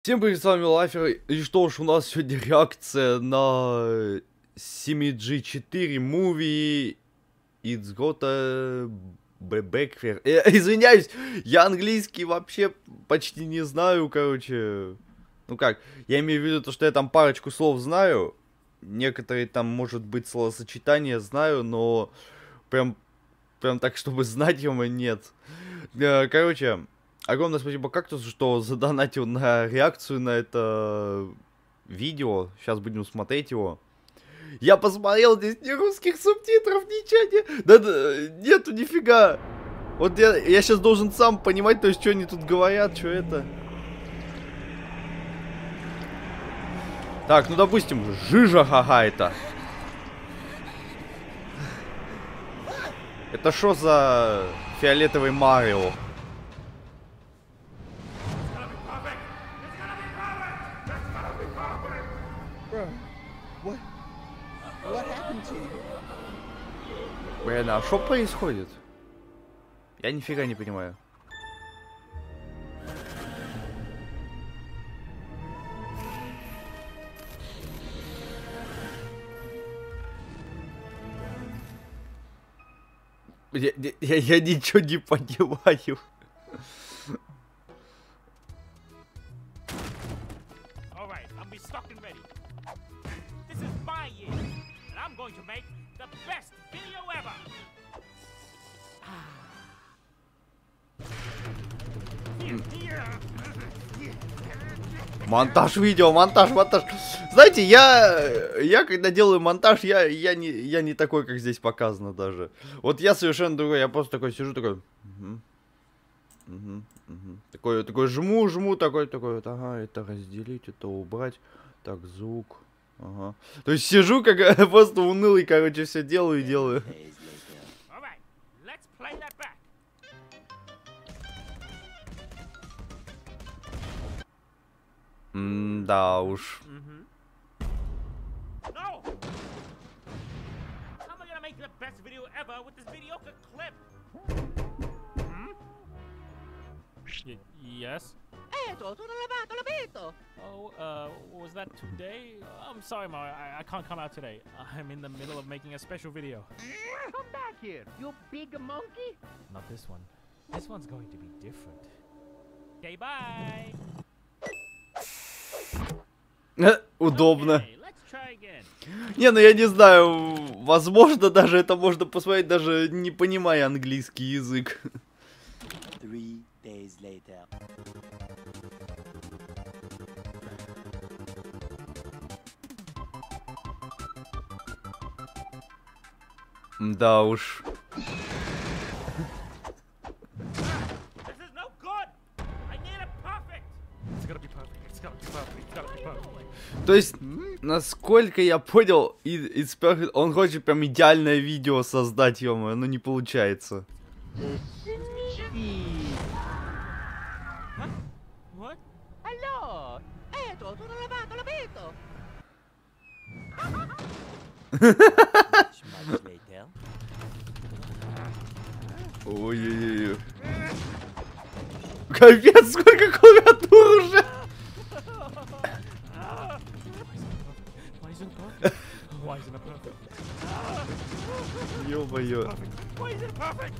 Всем привет, с вами Лафер, и что ж, у нас сегодня реакция на CMG4 Movie It's Gotta Be Back Fair. Извиняюсь, я английский вообще почти не знаю, короче. Ну как, я имею в виду то, что я там парочку слов знаю. Некоторые там, может быть, словосочетания знаю, но прям так, чтобы знать его, нет. Короче... Огромное спасибо Кактусу, что задонатил на реакцию на это видео. Сейчас будем смотреть его. Я посмотрел, здесь ни русских субтитров, ничего не... Да, нету нифига. Вот я сейчас должен сам понимать, то есть, что они тут говорят, что это. Так, ну допустим, жижа какая-то. Это что за фиолетовый Марио? Блин, а что происходит? Я нифига не понимаю. Я ничего не понимаю. Монтаж видео, монтаж. Знаете, я когда делаю монтаж, я не такой, как здесь показано даже. Вот я совершенно другой, я просто такой сижу, такой... Такой жму, такой вот, ага, это разделить, это убрать. Так, звук, ага. То есть сижу, как просто унылый, короче, все делаю. Да уж. Yes? Tutto lavato, l'abito. Oh, was that today? I'm sorry, Ma, I can't come out today. I'm in the middle of making a special video. Come back here, you big monkey. Not this one. This one's going to be different. Okay, bye! Удобно. Okay, let's try again. Не, ну я не знаю, возможно, даже это можно посмотреть, даже не понимая английский язык. 3 days later. Да уж. То есть, насколько я понял, It's Perfect, он хочет прям идеальное видео создать, ё-моё, но не получается. What? Hello. Tutto lavato, l'abito. Much later. Ой-ой-ой. Капец, сколько клавиатур уже! Why isn't it perfect? Ё-моё. Why isn't it perfect?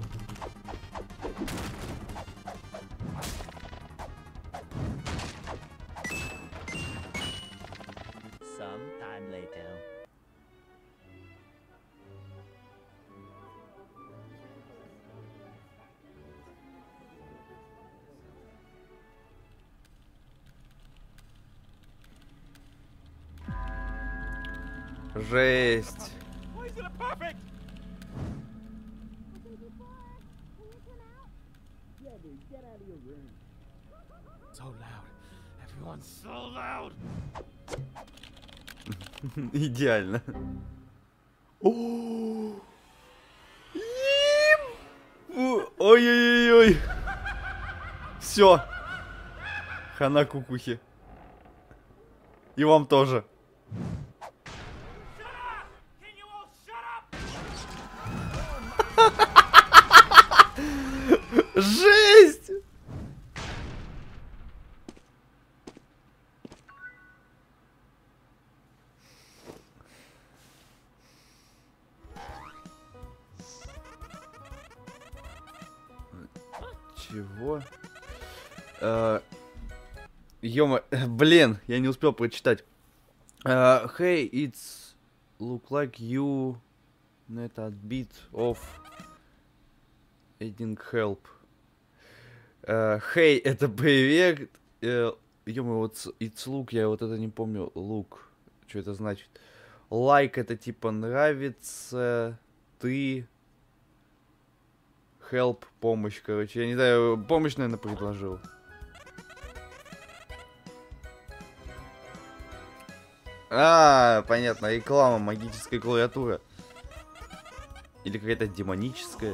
Some time later. Жесть. Why isn't it perfect? So loud. Everyone's so loud. Идеально. Ой-ой-ой-ой. Все. Хана кукухи. И вам тоже. Can you all shut up? Жесть! Чего? Ёма, блин, я не успел прочитать. Hey, it's look like you net a bit of adding help. Hey, это привет. Ёма, вот it's look, я вот это не помню. Look, что это значит? Like это типа нравится. Ты. Help, помощь, короче. Я не знаю, помощь, наверное, предложил. Понятно, реклама, магическая клавиатура. Или какая-то демоническая.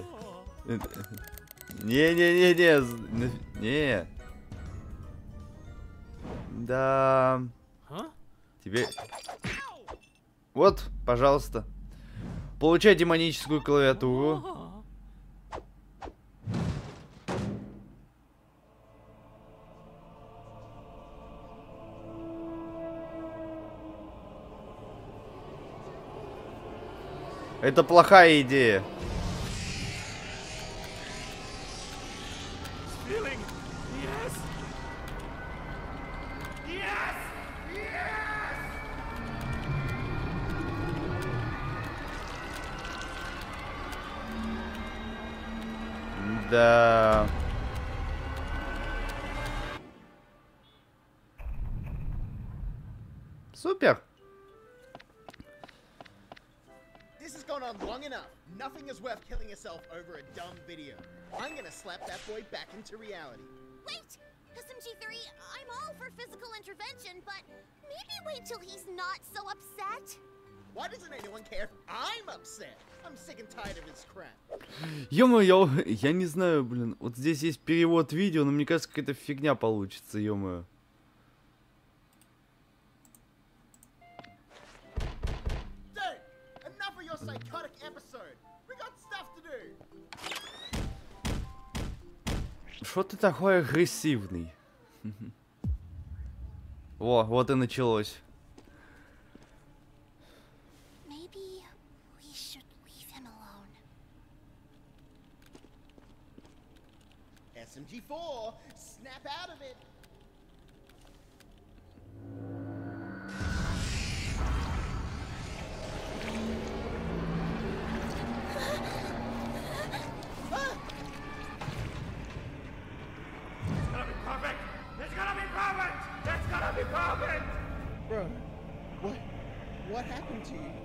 Не. Да. Тебе... Вот, пожалуйста. Получай демоническую клавиатуру. Это плохая идея. Да. Супер. This has gone on long enough. Nothing is worth killing yourself over a dumb video. I'm gonna slap that boy back into reality. Wait! SMG3, I'm all for physical intervention, but maybe wait till he's not so upset. Why doesn't anyone care if I'm upset? I'm sick and tired of his crap. Ё-моё, я не знаю, блин. Вот здесь есть перевод видео, но мне кажется, какая-то фигня получится, ё-моё. Dude, enough of your psychotic episode. We got stuff to do. Что ты такой агрессивный? О, вот и началось. Maybe we should leave him alone. SMG4, snap out of it. Bro, what happened to you?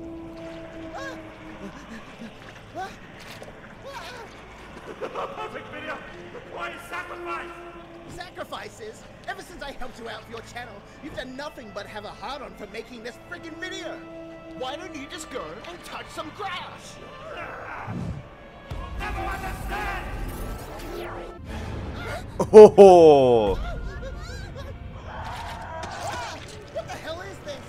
Perfect video! Why is sacrifice? Sacrifices? Ever since I helped you out for your channel, you've done nothing but have a hard-on for making this friggin' video. Why don't you just go and touch some grass? Never understand! О-хо-хо! What the hell is this?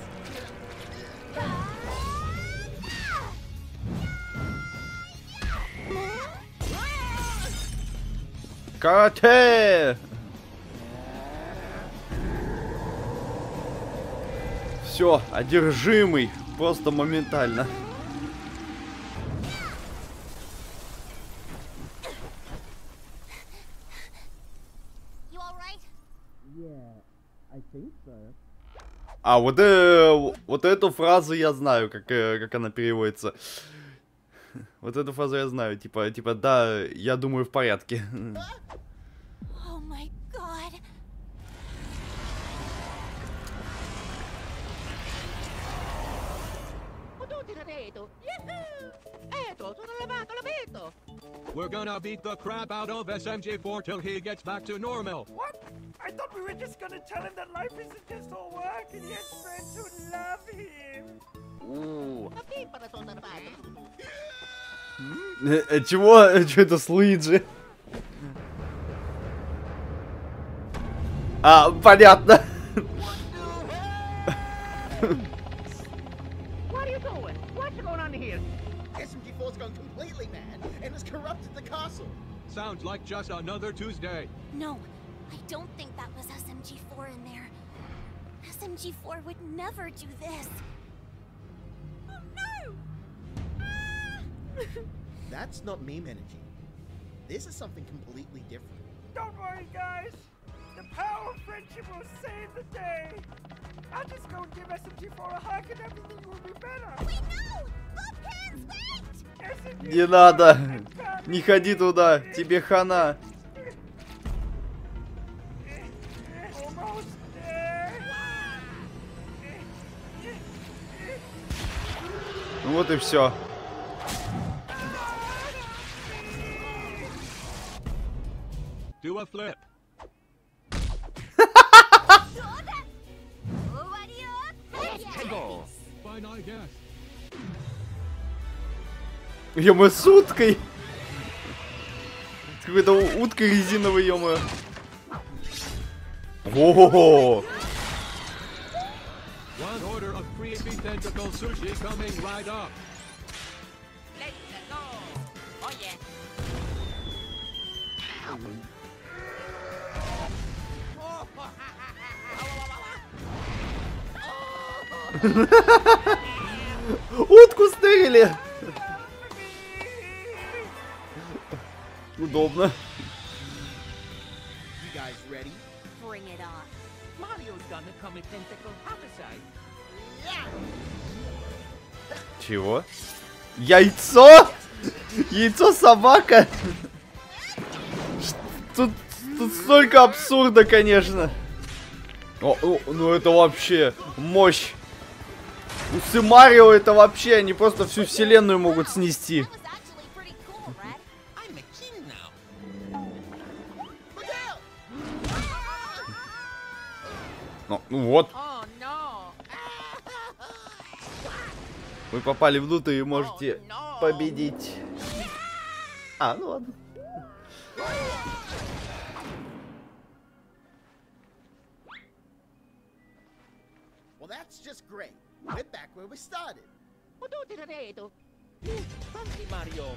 Карате! Все, одержимый, просто моментально. You all right? А вот эту фразу я знаю, как она переводится. Вот эту фразу я знаю, типа, да, я думаю, в порядке. Oh my god. Tutti da Eto. Yahoo! Eto, sono lavato, l'abito. We're gonna beat the crap out of SMG4 till he gets back to normal. What? I thought we were just gonna tell him that life isn't just all work and he has friends who love him. Ma pippala sono lavato. Чего? Что это с Луиджи? Понятно. What are you doing? What's going on here? SMG4's gone completely mad and has corrupted the castle. Sounds like just another Tuesday. No, I don't think that was SMG4 in there. SMG4 would never do this. Oh no! That's not meme energy. This is something completely different. Don't worry, guys. The power of friendship will save the day. I'll just go and give SMG4 a hug and everything will be better. Wait, no! Bumpkins, wait! SMG4 Не надо. and Bumpkins. Не ходи туда. Тебе хана. Almost there. Ну вот и все. Do a flip. Fine, I guess. Ё-моё, с уткой. С какой-то уткой резиновой, ё-моё. О-о-о. One order of creepy tentacle sushi coming right up. Let's go. Oh yeah. Утку стырили. Удобно. You guys ready? Bring it on. Mario's gonna commit tentacle homicide. Чего? Яйцо? Яйцо собака? Тут столько абсурда, конечно. Ну это вообще мощь. Усы Марио это вообще, они просто всю вселенную могут снести. That was actually pretty cool, Red. I'm a king now. Look out! Ну вот, Oh no. вы попали внутрь и можете Oh, no. победить. А, ну ладно. Well, that's just great. We're back where we started. Ududiraredo. Funky Mario.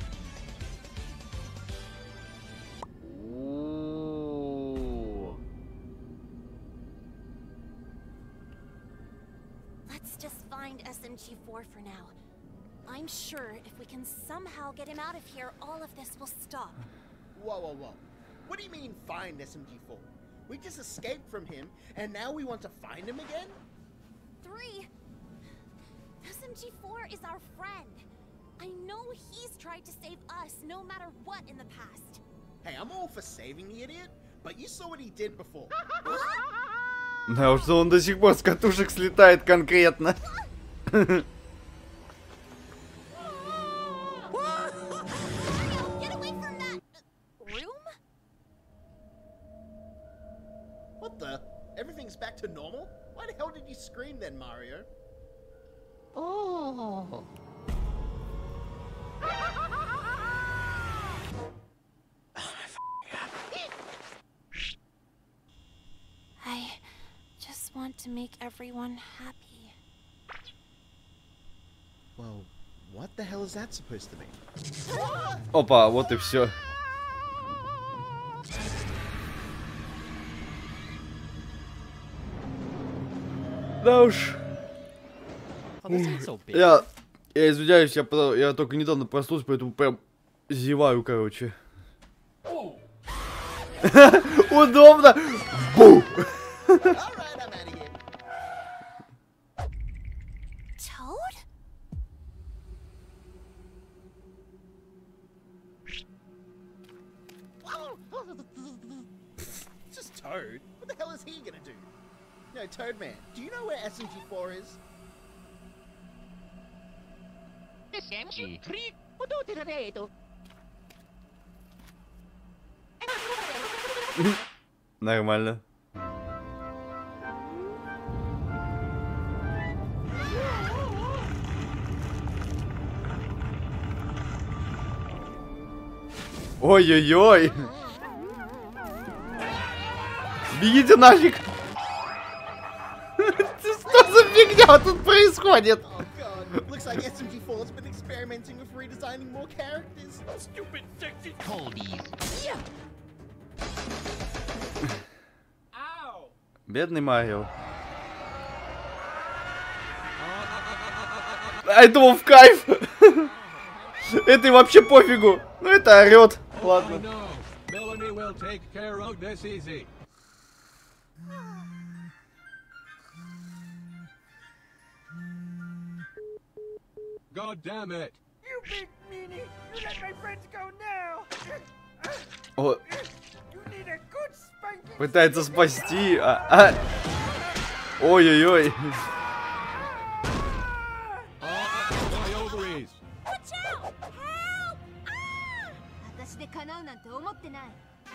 Let's just find SMG4 for now. I'm sure if we can somehow get him out of here, all of this will stop. Whoa, whoa, whoa. What do you mean find SMG4? We just escaped from him, and now we want to find him again? 3. SMG4 is our friend. I know he's tried to save us no matter what in the past. Hey, I'm all for saving the idiot, but you saw what he did before. Да уж, он до сих пор с катушек слетает конкретно. Get away from that room? What the? Everything's back to normal? Why the hell did you scream then, Mario? Oh. I just want to make everyone happy. Well, what the hell is that supposed to mean? Опа, вот и все. Да уж. Я извиняюсь, я только недавно проснулся, поэтому прям зеваю, короче. Удобно. Бу! Alright, I'm out of here. Toad? Just Toad. What the hell is he gonna do? No, Toadman, do you know where SMG4 is? SMG3. Ududiraredo. Нормально. Ой-ой-ой. Бегите нафиг. Что за фигня тут происходит? Oh god, looks like SMG4's been experimenting with redesigning more characters. Stupid sexy Coldies. Ow! Бедный Марио. А этому в кайф. Этой вообще пофигу. Ну это орет. I Ладно. know. Melanie will take care of this easy. God damn it. You big meanie! You let my friends go now! О, You need a good spanking! пытается спасти. Ой-ой-ой. My ovaries. Watch out! Help! Ah! 私で叶うなんて思ってない。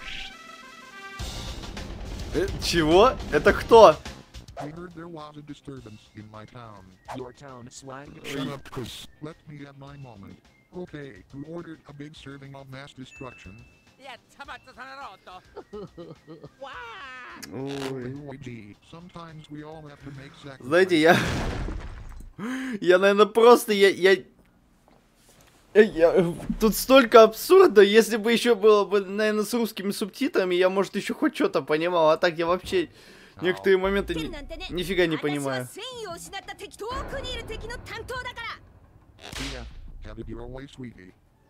Чего? Это кто? I heard there was a disturbance in my town. Your town, Swag. Shut up, Chris. Let me have my moment. Okay, who ordered a big serving of mass destruction? Ой. Luigi, sometimes we all have to make sacrifices. Знаете, я, наверное, просто, тут столько абсурда, если бы еще было бы, наверное, с русскими субтитрами, я, может, еще хоть что-то понимал, а так я вообще некоторые моменты нифига не понимаю. Yeah, have it your way, sweetie.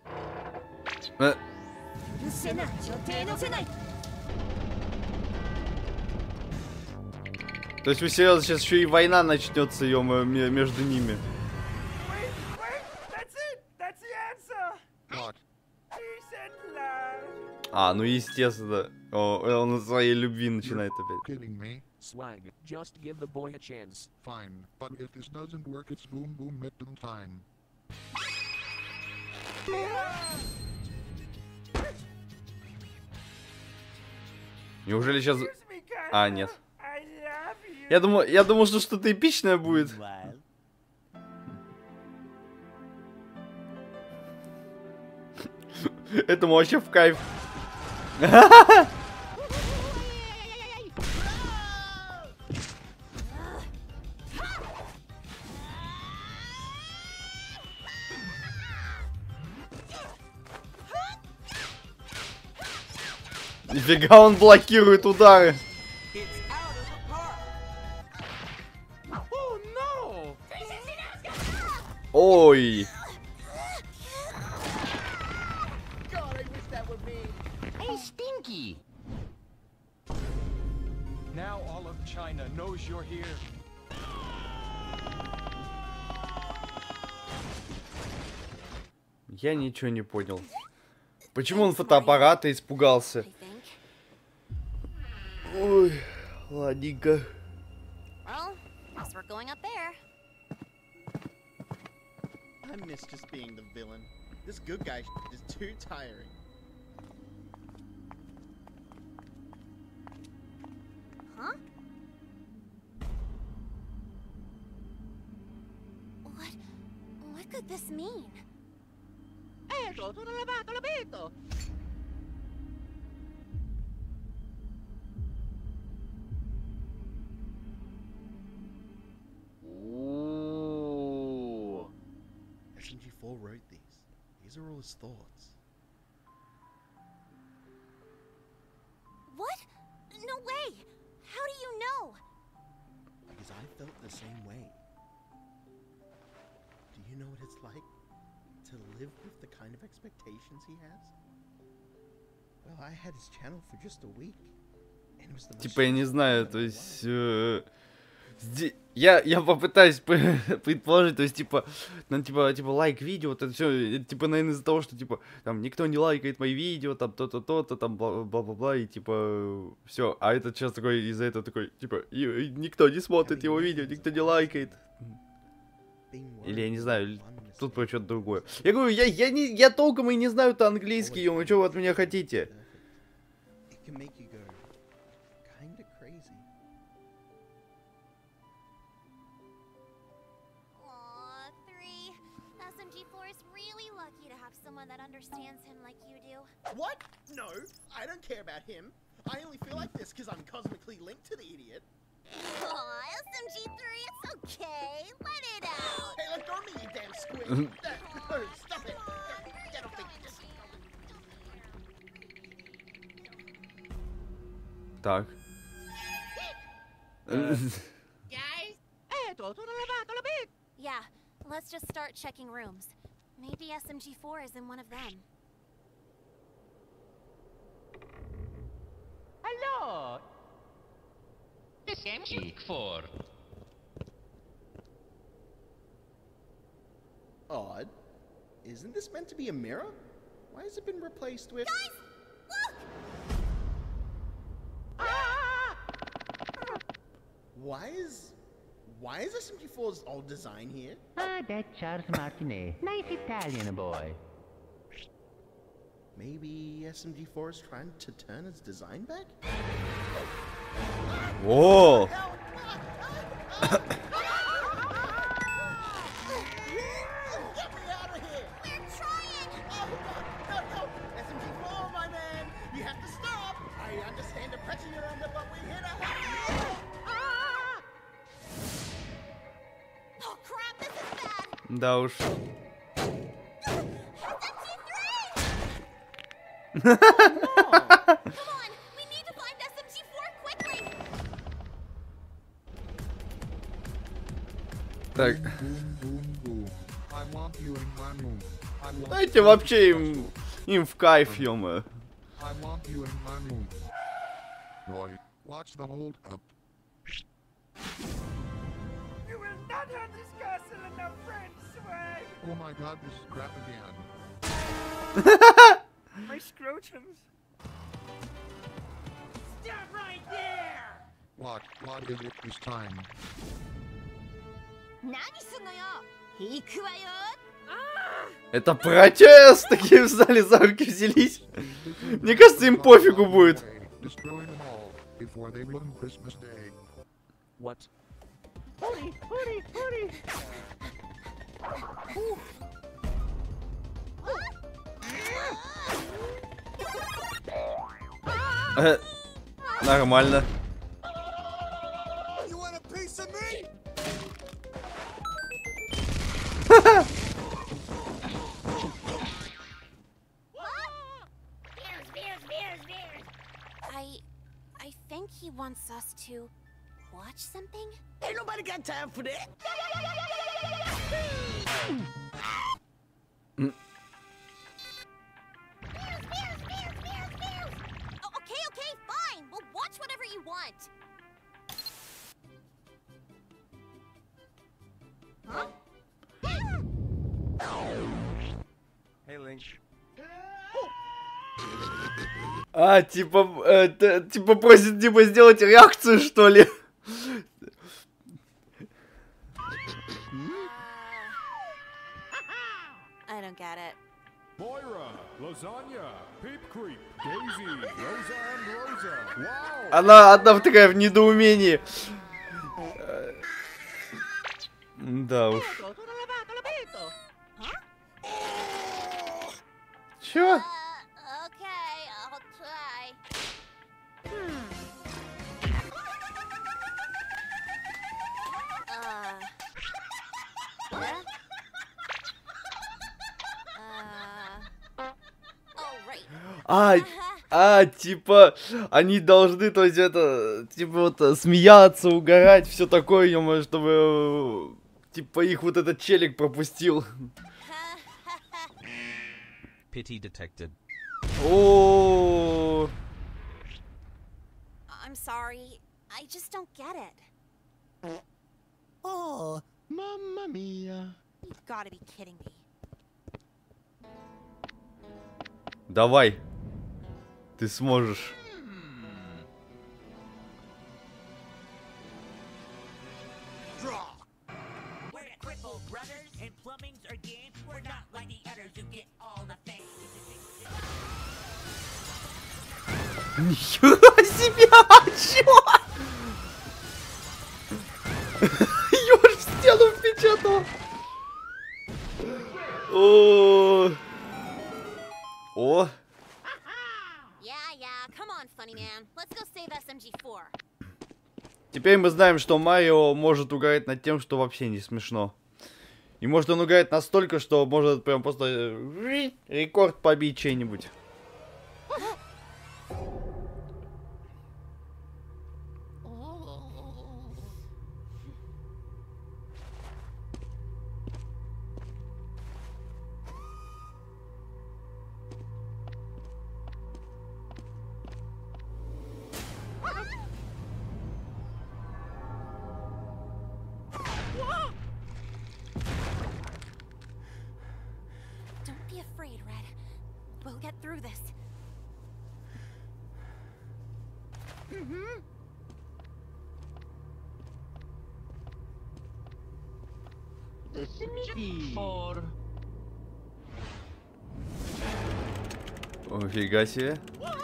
То есть вы серьезно, сейчас еще и война начнется, между ними. Wait! That's it! That's the answer! What? Peace and love! А, ну естественно. Он о своей любви начинает опять. Kidding me? Swag, just give the boy a chance. Fine, but if this doesn't work, it's boom boom mitten time. Неужели сейчас... Excuse me, guys. А, нет. I love you! Я думал, что что-то эпичное будет. Meanwhile, Этому вообще в кайф. Нифига он блокирует удары. Ой. God, I wish that were me. Hey, Stinky! Now all of China knows you're here. Я ничего не понял. Почему он фотоаппарата испугался? Ой, ладненько. Well, guess we're going up there. I miss just being the villain. This good guy is too tiring. Huh? What could this mean? Eto, sono lavato, l'abito! Ooh. SMG4 wrote these. These are all his thoughts. What? No way! How do you know? Because I felt the same way. Do you know what it's like to live with the kind of expectations he has? Well, I had his channel for just a week. And it was the Типа, я не знаю, то есть... Я попытаюсь предположить, то есть, типа, ну, типа, лайк видео, это все, типа, наверное, из-за того, что, типа, там, никто не лайкает мои видео, там, то-то, то-то, там, бла-бла-бла, и, типа, все. А этот сейчас такой, из-за этого такой, типа, и никто не смотрит его видео, никто не лайкает. Или, я не знаю, тут про что-то другое. Я говорю, я толком и не знаю-то английский, ё, что вы от меня хотите? That understands him like you do. What? No, I don't care about him. I only feel like this because I'm cosmically linked to the idiot. Aw, SMG3, it's okay. Let it out. Hey, let go of me, you damn squid. No, stop it. Get off me. Так. Guys? Eto, sono lavato, l'abito! Yeah, let's just start checking rooms. Maybe SMG4 is in one of them. Hello. SMG4. Odd. Isn't this meant to be a mirror? Why has it been replaced with... Guys, look! Why is SMG4's old design here? Ah, that's Charles Martinet. Nice Italian boy. Maybe SMG4 is trying to turn its design back? Whoa! Get me out of here! We're trying! Oh God, no! SMG4, my man! You have to stop! I understand the pressure you're under, but we're here to help you! Oh crap, this is bad! Да уж. Come on, we need to find SMG4 quickly! Так. Boom, boom, boom. I want you in my room. I want Дайте вообще им в кайф, ё-моё. I want you in my room. Roy, watch the hold up. You will not have this castle enough friends, Swag. Oh my god, this is crap again. My scrotums. Stop right there! What is it this time? 何すんのよ行くわよ Это протест! Такие встали, за руки взялись. Мне кажется, им пофигу будет. Destroy them all before they ruin Christmas Day. What? Hootie, hootie, hootie! Нормально. You want a piece of me? I think he wants us to watch something? Ain't nobody got time for that. Oh, okay, fine. We'll watch whatever you want. Huh? Hey, Link. А, типа просит сделать реакцию, что ли? I don't get it. Moira, lasagna, Peep Creep, Daisy, Rosa and Rosa. Wow! Она такая в недоумении. Да уж. Чё? Okay, I'll try. Oh, right. Типа, они должны, то есть это, типа вот смеяться, угорать, все такое, ё-моё, чтобы, типа, их вот этот челик пропустил. Pity detected. О. I'm sorry. I just don't get it. Oh, mamma mia. You've got to be kidding me. Давай. Ты сможешь. We're the Cripple Brothers, and plumbing's our game. We're not like the others who get all the fame. Нихера себе! Чё? Ёж в стену впечатал. О. Yeah, come on, funny man. Let's go save SMG4. Теперь мы знаем, что Марио может угорать над тем, что вообще не смешно. И может он угорает настолько, что может прям просто рекорд побить чей-нибудь. Офига себе.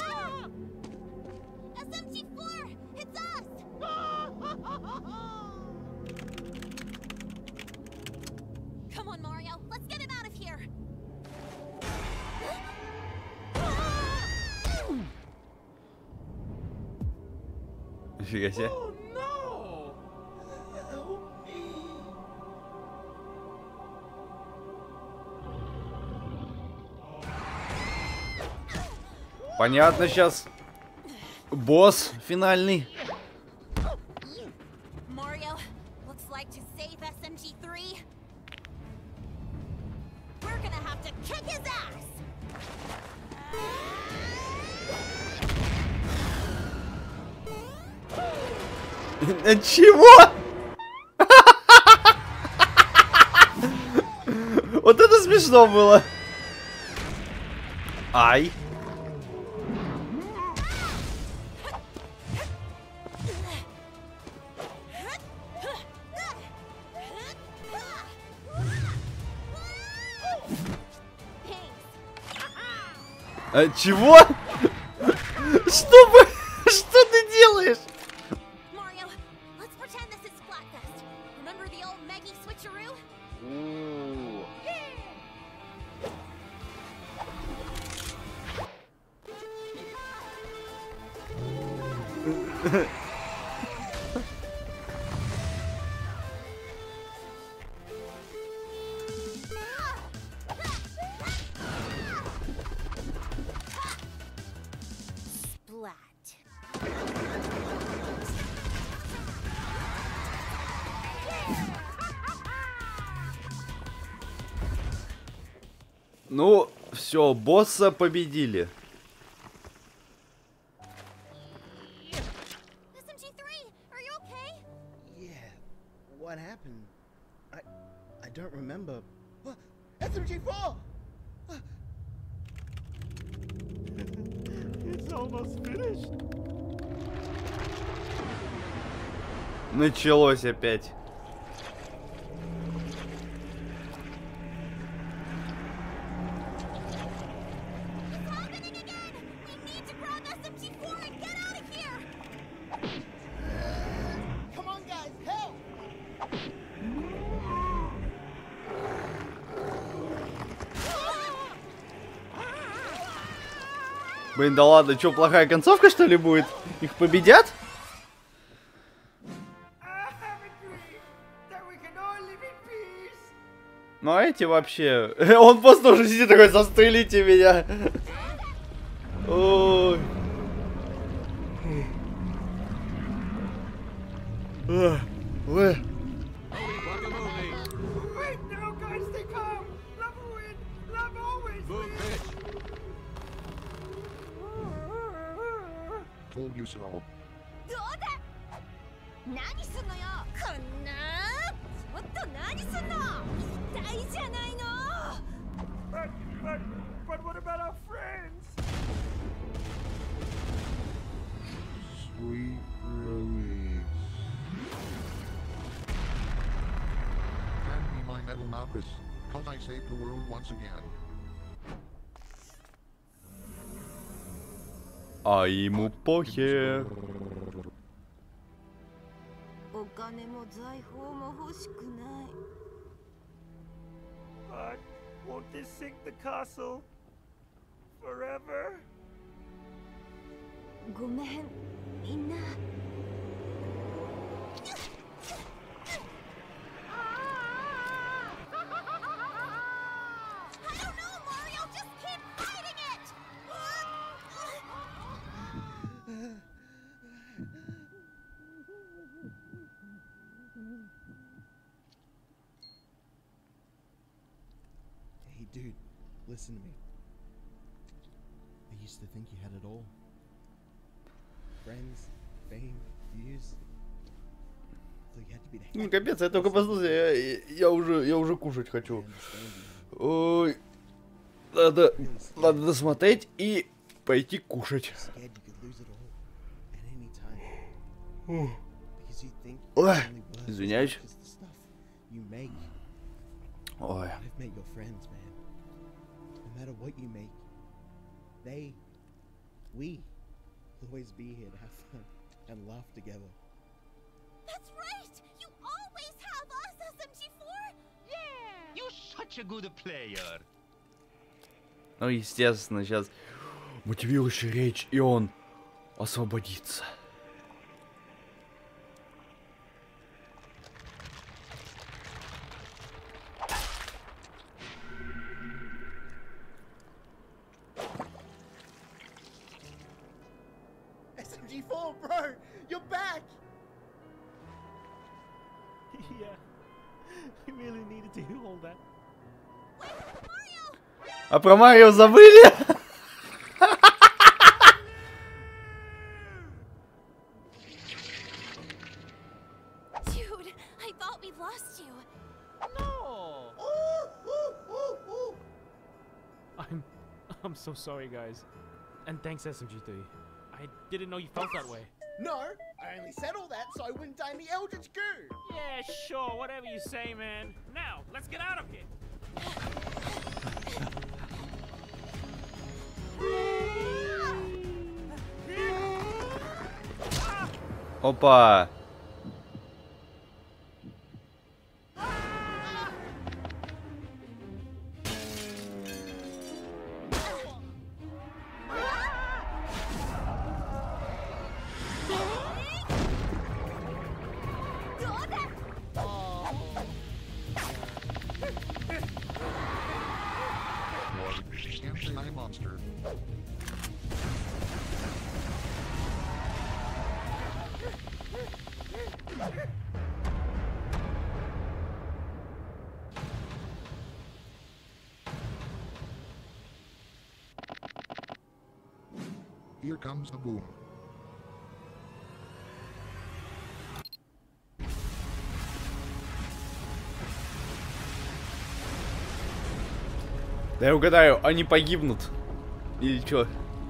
SMG4! It's us! Come on, Mario. Let's get him out of here. Офига себе. Понятно, сейчас босс финальный. Mario, looks like to save SMG3, we're gonna have to kick his ass. Чего? Вот это смешно было. Ай. Чего? Что ты делаешь? Mario, let's pretend this is Splatfest. Remember the old Meggy switcheroo? Ну, все, босса победили. SMG3, are you okay? Yeah. What happened? I don't remember. SMG4! It's almost finished. Началось опять. Блин, да ладно, что, плохая концовка, что ли, будет? Их победят? Ну а эти вообще... Он просто уже сидит такой, застрелите меня. Ой. Ой. Told you so. どうだ何すんのよこんなちょっと何すんの痛いじゃないの But what about our friends? Sweet release. Hand me my metal Malchus, cause I saved the world once again. А ему похер. お金も財宝も欲しくない But won't this sink the castle forever? ごめんみんな I don't know, Mario, just keep fighting it! Hey, dude, listen to me. I used to think you had it all. Friends, fame, views. So you had to be the Ну капец, я только послушай, я уже кушать хочу. Ой. Надо досмотреть и пойти кушать. scared you could lose it all at any time. Because you think Ой, you're only worth извиняюсь. as the stuff you make. Ой. I've met your friends, man. No matter what you make, we will always be here to have fun and laugh together. That's right! You always have us, SMG4! Yeah! You're such a good player. Ну, естественно, сейчас мотивирующая речь, и он освободится. SMG4, bro! You're back! Yeah. I really needed to hear all that. А про Марио забыли? Dude, I thought we lost you. No! I'm so sorry, guys. And thanks, SMG3. I didn't know you felt that way. No, I only said all that so I wouldn't die in the Eldritch Goo! Yeah, sure, whatever you say, man. Now, let's get out of here. Опа! Anti-monster. Here comes the boom. Да я угадаю, они погибнут. Или чё?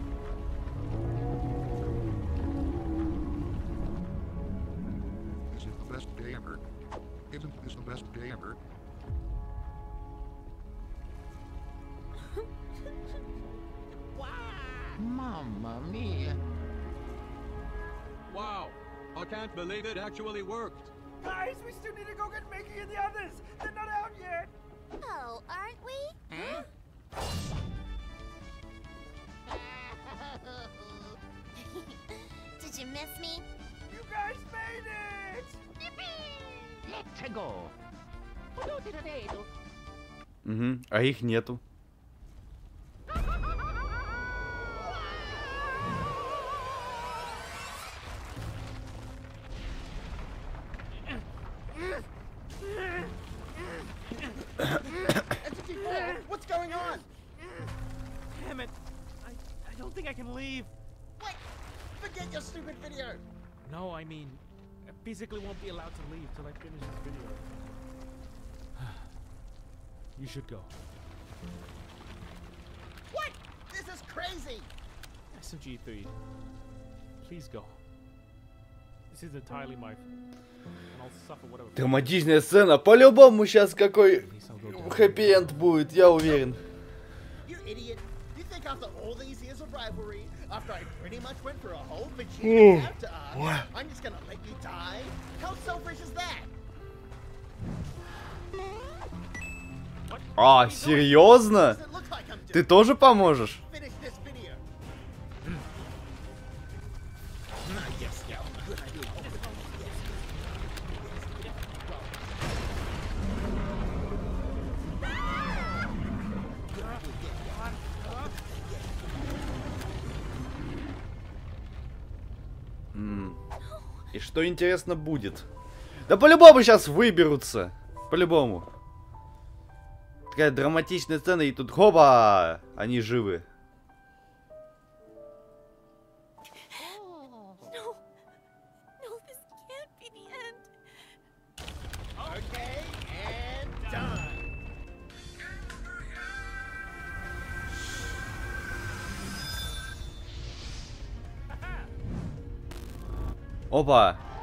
This is the best day ever. Isn't this the best day ever? Mamma mia. Wow, I can't believe it actually worked. Guys, we still need to go get Mickey and the others. They're not out yet. Oh, aren't we? Huh? Did you miss me? You guys made it! Let's go. Угу, а их нету. SMG4, what's going on? Damn it. I don't think I can leave. What? Forget your stupid video! No, I mean, I physically won't be allowed to leave till I finish this video. You should go. What? This is crazy! SMG3, please go. This is entirely my fault. And I'll suffer whatever. Драматичная сцена. По-любому сейчас какой хэппи-энд будет, я уверен. You idiot! You think after all these years of rivalry, after I pretty much went for a whole Vegeta after arc, I'm just gonna let you die? How selfish is that? А, серьезно? Does it look like I'm Ты doing? тоже поможешь? Finish this video. Yes, yeah, good idea. И что интересно будет? Да по-любому сейчас выберутся. По-любому. Такая драматичная сцена, и тут хоба! Они живы. No, this can't be the end. Okay, and done. Опа!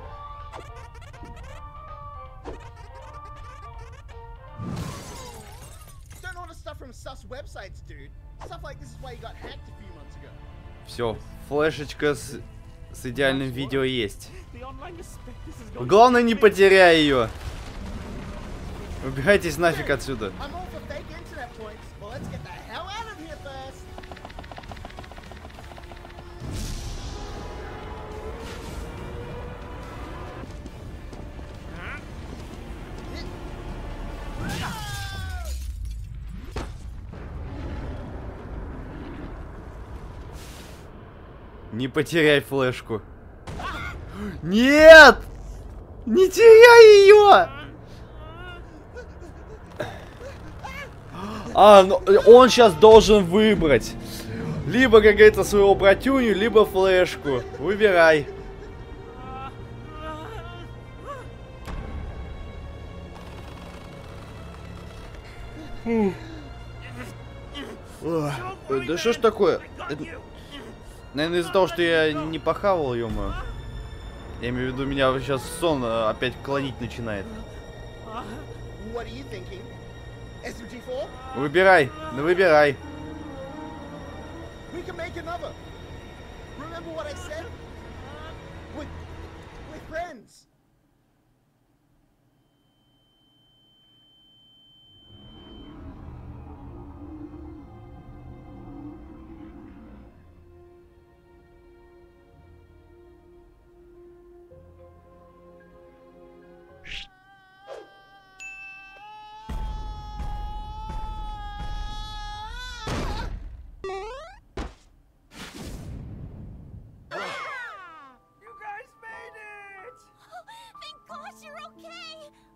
from sus websites, dude. Stuff like this is why you got hacked a few months ago. Все, флешечка с идеальным видео есть. The online prospectus is going Главное, не потеряй ее. Убирайтесь нафиг отсюда. I'm all for fake internet points, but let's get the hell out of here first. Не потеряй флешку. Нет! Не теряй ее! А, ну, он сейчас должен выбрать. Либо, как говорится, своего братюню, либо флешку. Выбирай. Да что ж такое? Наверное, из-за того, что я не похавал, ё-моё. Я имею в виду, меня сейчас сон опять клонить начинает. What are you thinking? SMG4? Выбирай, да выбирай. We can make another. Remember what I said? We're friends. You guys made it! Thank gosh you're okay!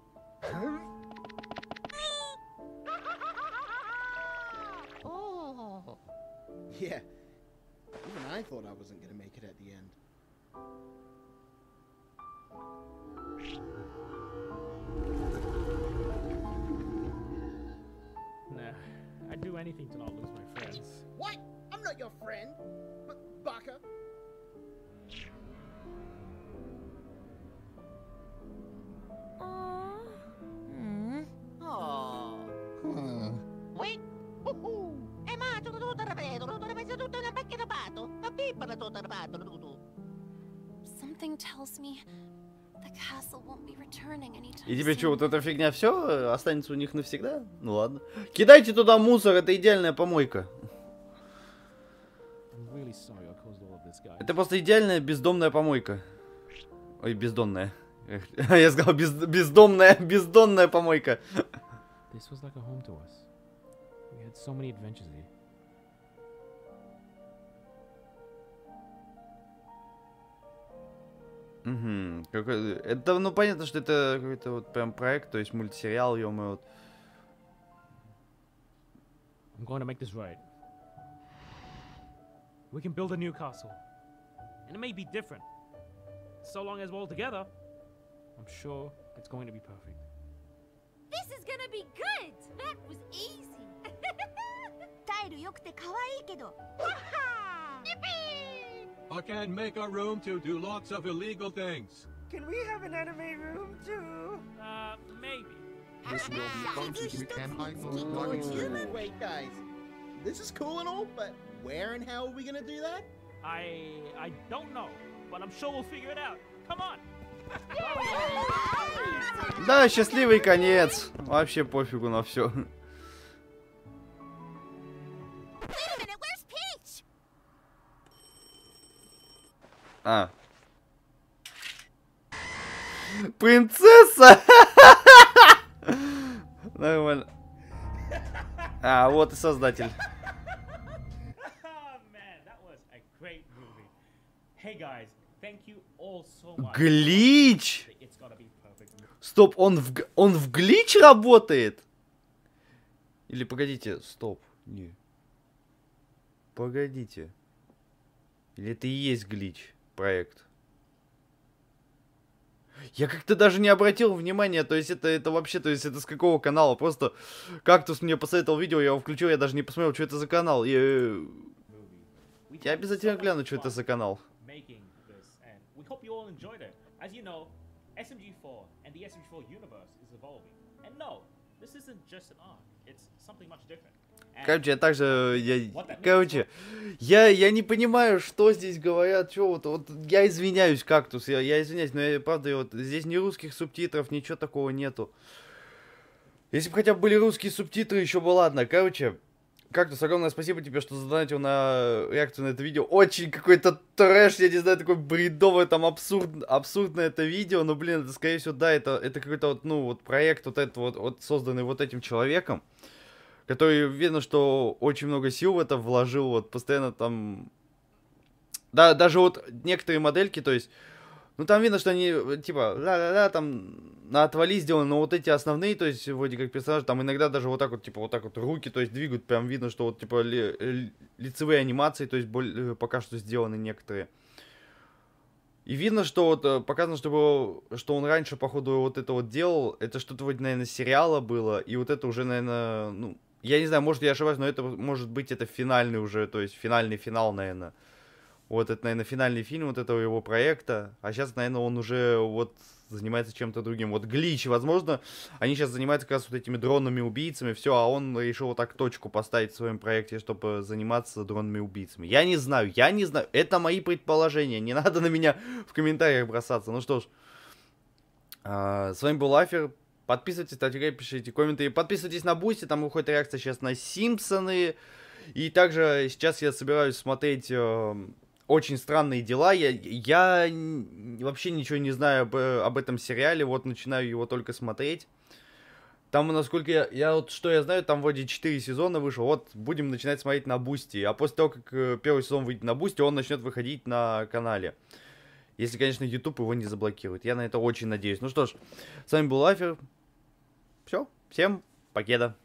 Oh. Yeah. Even I thought I wasn't gonna make it at the end. Nah, I'd do anything to not lose my friends. What? I'm not your friend. Baka. Wait. Ma tutto rapido, tutto una macchina pato. Ma pippa tutto rapido, tutto. Something tells me the castle won't be returning anytime И тебе soon. что, вот эта фигня все останется у них навсегда? Ну ладно. Кидайте туда мусор, это идеальная помойка. I'm really sorry I caused all of this, guys. Это просто идеальная бездомная помойка. Ой, бездонная. Я сказал бездонная помойка. This was like a home to us. We had so many adventures here. Угу. Это, ну понятно, что это какой-то вот прям проект, то есть мультсериал, ё-моё. Вот. I'm going to make this right. We can build a new castle. And it may be different. So long as we're all together, I'm sure it's going to be perfect. This is gonna be good! That was easy! タイル良くて可愛いけど。 I can make a room to do lots of illegal things. Can we have an anime room too? Maybe. This will be fun to do, and I will Wait, guys. This is cool and all, but where and how are we gonna do that? I don't know, but I'm sure we'll figure it out. Come on! Да, счастливый конец. Вообще пофигу на все. А. Принцесса! Нормально. А, вот и создатель. Great movie. Hey guys, thank you all so much. Глич! It's gotta be perfect. Стоп, он в глич работает? Или погодите, стоп. Не. Погодите. Или это и есть глич проект? Я как-то даже не обратил внимания, то есть это вообще, то есть это с какого канала? Просто Кактус мне посоветовал видео, я его включил, я даже не посмотрел, что это за канал. Я обязательно гляну, что это за канал. Making this, and we hope you all enjoyed it. As you know, SMG4 and the SMG4 universe is evolving. And no, this isn't just an arc, it's something much different. Короче, я также, короче, я не понимаю, что здесь говорят, что вот я извиняюсь, Кактус, я извиняюсь, но правда, вот здесь ни русских субтитров, ничего такого нету. Если бы хотя бы были русские субтитры, еще бы ладно. Короче, Кактус, огромное спасибо тебе, что задонатил на реакцию на это видео. Очень какой-то трэш, я не знаю, такой бредовый, там абсурдное это видео, но, блин, это, скорее всего, да, это какой-то вот, ну, вот проект вот этот вот созданный вот этим человеком, который, видно, что очень много сил в это вложил, вот, постоянно там... Да, даже вот некоторые модельки, то есть, ну, там видно, что они, типа, ла-ла-ла, там, на отвали сделаны, но вот эти основные, то есть, вроде как персонажи, там иногда даже вот так вот, типа, вот так вот руки, то есть, двигают, прям видно, что вот, типа, лицевые анимации, то есть, пока что сделаны некоторые. И видно, что вот показано, что он раньше, походу, вот это вот делал, это что-то вроде, наверное, сериала было, и вот это уже, наверное, ну... Я не знаю, может, я ошибаюсь, но это, может быть, это финальный уже, то есть финальный финал, наверное. Вот это, наверное, финальный фильм вот этого его проекта. А сейчас, наверное, он уже вот занимается чем-то другим. Вот Глич, возможно, они сейчас занимаются как раз вот этими дронами-убийцами, все, а он решил вот так точку поставить в своем проекте, чтобы заниматься дронами-убийцами. Я не знаю. Это мои предположения. Не надо на меня в комментариях бросаться. Ну что ж, с вами был Афер. Подписывайтесь, ставьте лайки, пишите комменты. Подписывайтесь на Бусти, там выходит реакция сейчас на Симпсоны. И также сейчас я собираюсь смотреть «Очень странные дела». Я вообще ничего не знаю об этом сериале, вот начинаю его только смотреть. Там, насколько вот что я знаю, там вроде 4 сезона вышло. Вот будем начинать смотреть на Бусти. А после того, как первый сезон выйдет на Бусти, он начнет выходить на канале. Если, конечно, YouTube его не заблокирует. Я на это очень надеюсь. Ну что ж, с вами был Афер. Все, всем покеда.